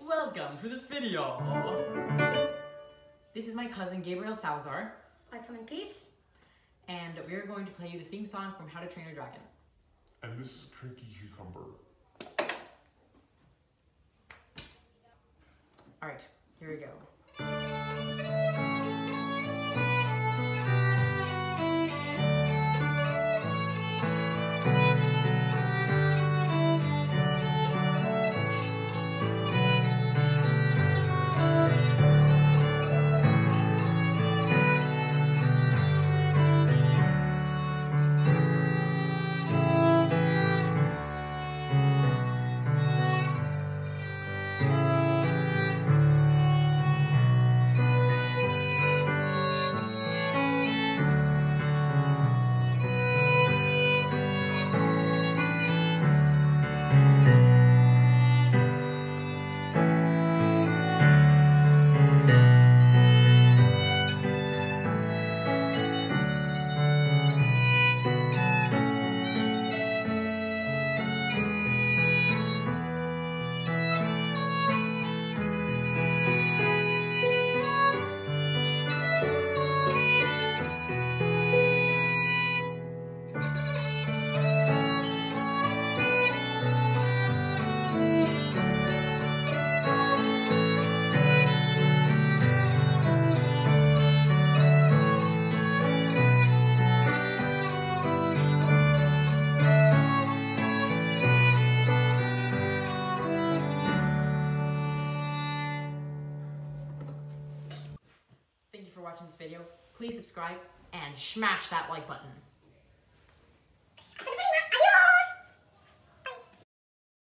Welcome to this video. This is my cousin Gabriel Salazar. I come in peace. And we're going to play you the theme song from How to Train Your Dragon. And this is Cranky Cucumber. Alright, here we go. Thank you for watching this video. Please subscribe and smash that like button.